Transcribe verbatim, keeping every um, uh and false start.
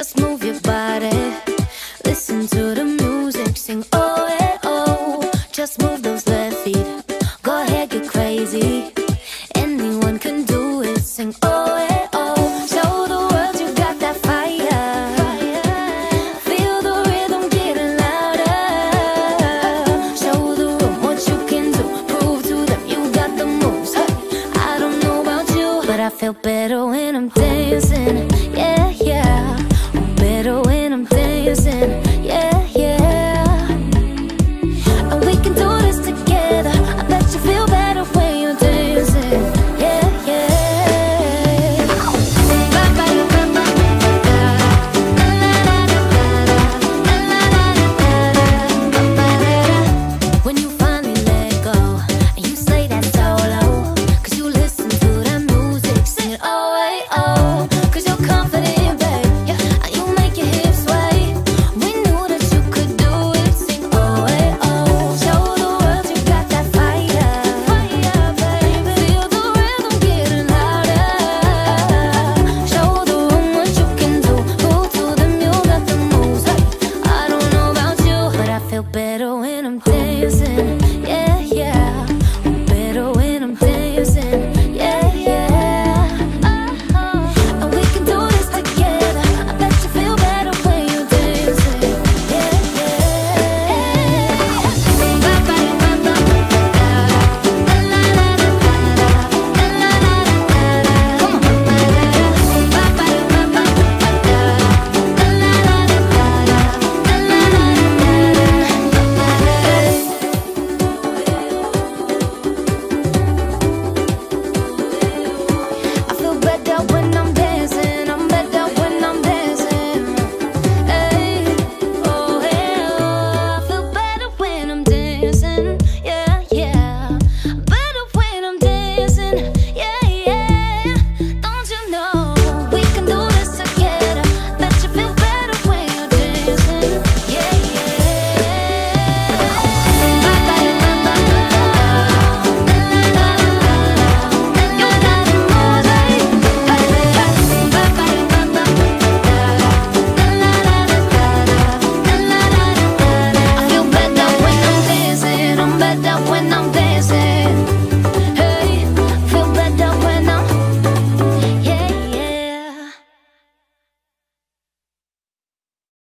Just move your body, listen to the music, sing oh eh oh. Just move those left feet, go ahead, get crazy. Anyone can do it, sing oh eh oh. Show the world you got that fire, feel the rhythm getting louder. Show the room what you can do, prove to them you got the moves. Hey, I don't know about you, but I feel better when I'm dancing. Yeah, yeah, I'm better when I'm dancing. Yeah, yeah, and we can do this together. I bet you feel better when you're dancing. Yeah, yeah. When you finally let go and you slay that solo, 'cause you listen to that music, sing it oh eh oh. 'Cause you're confident, babe, yeah, and you make your hips sway. We knew that you could do it, sing oh eh oh. Show the world you got that fire, fire, baby. Feel the rhythm getting louder. Show the room what you can do, prove to them you got the moves. Hey, I don't know about you, but I feel better